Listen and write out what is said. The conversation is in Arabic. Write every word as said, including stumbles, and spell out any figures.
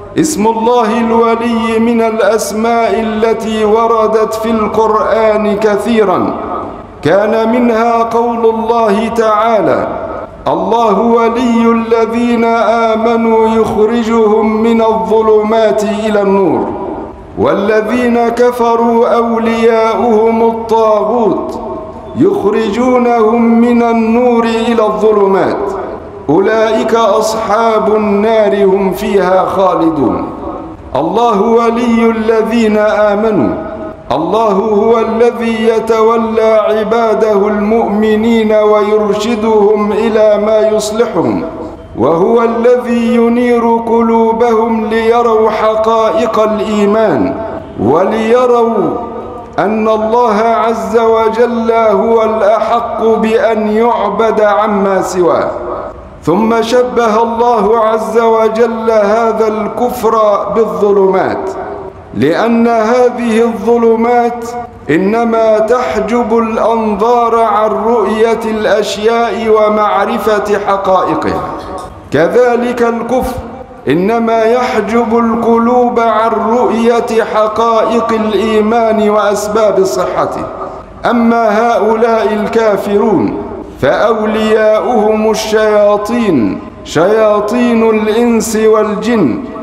اسم الله الولي من الأسماء التي وردت في القرآن كثيرا، كان منها قول الله تعالى: الله ولي الذين آمنوا يخرجهم من الظلمات إلى النور، والذين كفروا أولياؤهم الطاغوت يخرجونهم من النور إلى الظلمات، أولئك أصحاب النار هم فيها خالدون. الله ولي الذين آمنوا، الله هو الذي يتولى عباده المؤمنين ويرشدهم إلى ما يصلحهم، وهو الذي ينير قلوبهم ليروا حقائق الإيمان، وليروا أن الله عز وجل هو الأحق بأن يعبد عما سواه. ثم شبه الله عز وجل هذا الكفر بالظلمات، لأن هذه الظلمات إنما تحجب الأنظار عن رؤية الأشياء ومعرفة حقائقها، كذلك الكفر إنما يحجب القلوب عن رؤية حقائق الإيمان وأسباب صحته. أما هؤلاء الكافرون فأولياؤهم الشياطين، شياطين الإنس والجن،